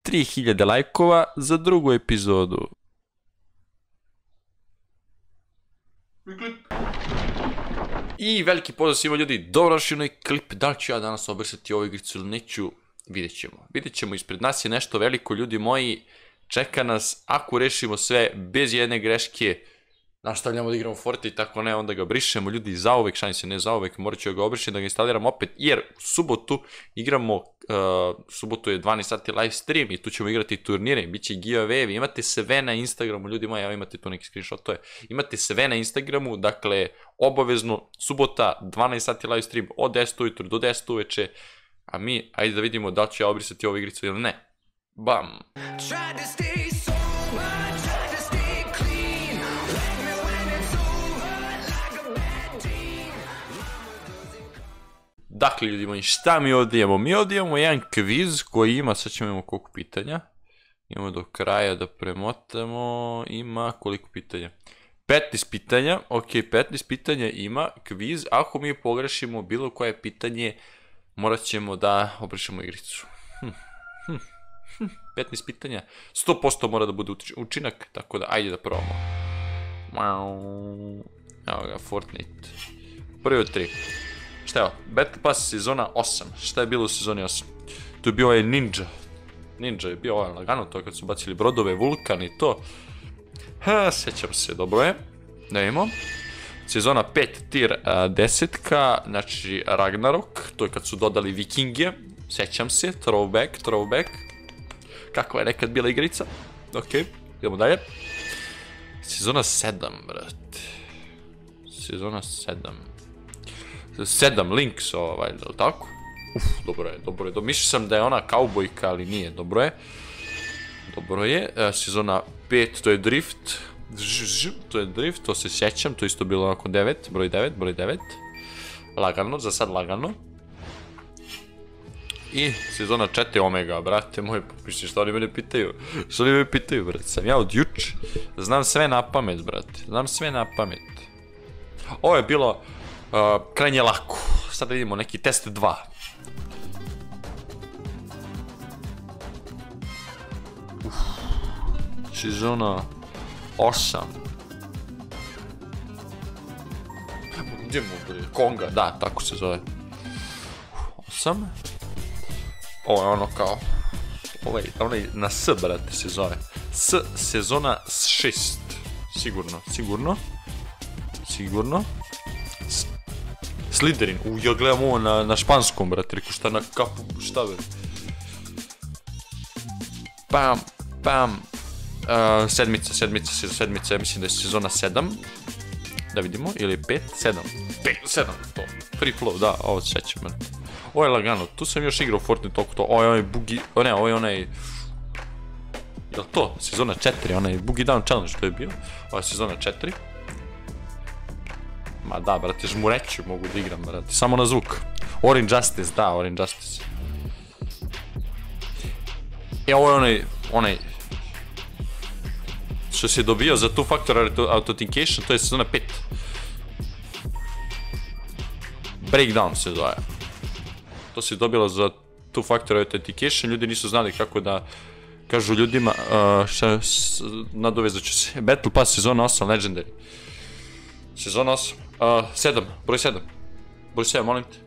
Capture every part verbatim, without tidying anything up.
tri hiljade lajkova za drugu epizodu. I veliki pozdrav svima ljudi, dobrodošli u novi klip. Da li ću ja danas obrisati ovu igricu ili neću, vidjet ćemo. Vidjet ćemo, ispred nas je nešto veliko, ljudi moji. Čeka nas, ako rešimo sve bez jedne greške, nastavljamo da igramo Forte i tako ne, onda ga brišemo, ljudi, zauvek, šalim se, ne zauvek, morat ću ga obrišiti da ga instaliram opet, jer u subotu igramo, uh, subotu je dvanaest sati live stream i tu ćemo igrati turnire, bit će giveaway, imate sve na Instagramu, ljudi moji, evo imate tu neki screenshotove, imate sve na Instagramu, dakle, obavezno, subota, dvanaest sati live stream, od deset ujutru do deset uveče, a mi, ajde da vidimo da li ću ja obrisati ovu igricu ili ne. Bam! Dakle, ljudi moji, šta mi ovdje imamo? Mi ovdje imamo jedan kviz koji ima, sad ćemo imamo koliko pitanja. Imamo do kraja da premotamo, ima koliko pitanja? petnaest pitanja, ok, petnaest pitanja ima kviz. Ako mi pogrešimo bilo koje pitanje, morat ćemo da obrišemo igricu. Hm, hm, hm, petnaest pitanja, sto posto mora da bude učinak, tako da ajde da probamo. Evo ga, Fortnite. Prvi od tri. Šta je ovo? Battle Pass sezona osam. Šta je bilo u sezoni osam? Tu je bio ovaj Ninja. Ninja je bio ovaj lagano, to kad su bacili brodove, vulkan i to. Ha, sećam se, dobro je. Da vidimo. Sezona pet, tier desetka, znači Ragnarok. To je kad su dodali vikinge. Sećam se, throwback, throwback. Kakva je nekad bila igrica. Ok, idemo dalje. Sezona sedam, brate. Sezona sedam. sedam links ovaj, da li tako? Uf, dobro je, dobro je. Mislio sam da je ona kaubojka, ali nije, dobro je. Dobro je. Sezona pet, to je Drift. To je Drift, to se sjećam, to isto bilo onako devet, broj devet, broj devet. Lagano, za sad lagano. I sezona četiri, Omega, brate moj, misliš što oni mene pitaju? Što oni mene pitaju, brate? Sam ja od juč, znam sve na pamet, brate. Znam sve na pamet. Ovo je bilo krajnje lako. Sad da vidimo neki test dva. Sezona osam. Idemo, bre, Konga, da, tako se zove. osam. Ovo je ono kao, onaj na S, brate, se zove. S, sezona šest. Sigurno, sigurno. Sigurno. Slytherin, u, ja gledam ovo na, na španskom, brate, reku šta na kapu, šta be. Pam, pam, uh, sedmica, sedmica, sedmica, ja mislim da je sezona sedam. Da vidimo, ili pet, sedam, pet, sedam, to, free flow, da, ovo se sećam, brate. Ovo je lagano, tu sam još igrao Fortnite toliko to, ovo je onaj bugi, o ne, ovo je onaj, jel to, sezona četiri, onaj Boogie Down Challenge, to je bio, ovo je sezona četiri. Ma da, brate, žmureću mogu da igram, brate, samo na zvuk. Orange Justice, da, Orange Justice. E, ovo je onaj, onaj, što se dobio za two factor authentication, to je sezona pet. Breakdown se zove. To se dobilo za two factor authentication, ljudi nisu znali kako da kažu ljudima, šta, nadovezat ću se. Battle Pass sezona osam, Legendary. Sezona osam. sedam, broj sedam. Broj sedam, molim te.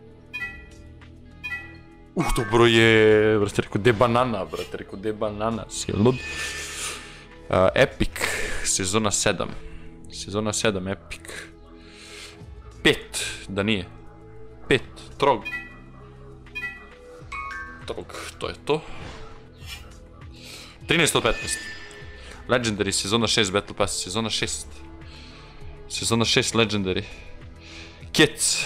Uh, dobro je, brate, rekao de banana, brate, rekao de banana, si lud. Epic, sezona sedam. Sezona sedam, Epic. pet, da nije. pet, Trog. Trog, to je to. trinaest od petnaest. Legendary, sezona šest, Battle Pass, sezona šest. Sezona šest, Legendary. Kec.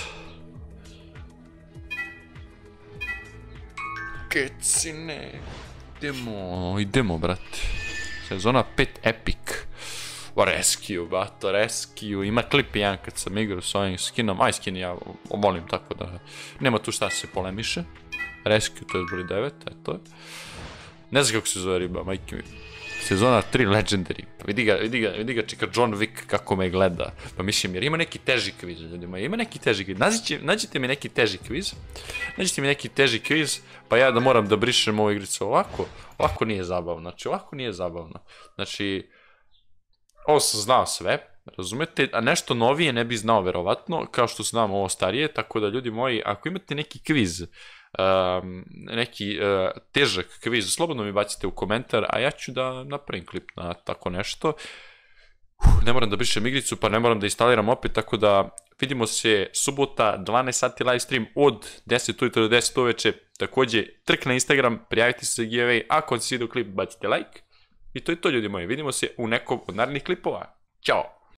Kecine. Idemo, idemo, brate. Sezona pet, Epic. O, Rescue, bato, Rescue. Ima klip jedan kad sam igrao s ovim skinom. Aj, skin ja volim, tako da nema tu šta se polemiše. Rescue, to je broj devet, eto je. Ne znam kako se zove riba, majke mi. Sezona tri Legendary. Pa vidi ga, vidi ga, vidi ga čeka John Wick kako me gleda. Pa mislim, jer ima neki teži kviz, ljudima, ima neki teži kviz. Nađite, nađite mi neki teži kviz, nađite mi neki teži kviz, pa ja da moram da brišem ovu igricu ovako, ovako nije zabavno, znači ovako nije zabavno. Znači, ovo sam znao sve, razumete, a nešto novije ne bi znao verovatno, kao što znam ovo starije, tako da ljudi moji, ako imate neki kviz, Um, neki uh, težak kviz, slobodno mi bacite u komentar, a ja ću da napravim klip na tako nešto. Uf, ne moram da brišem igricu, pa ne moram da instaliram opet, tako da vidimo se subota, dvanaest sati live stream od deset ujutro do deset uveče, takođe trk na Instagram, prijavite se za giveaway, ako vam se svidio klip bacite like, i to je to ljudi moji, vidimo se u nekom od narednih klipova, ćao!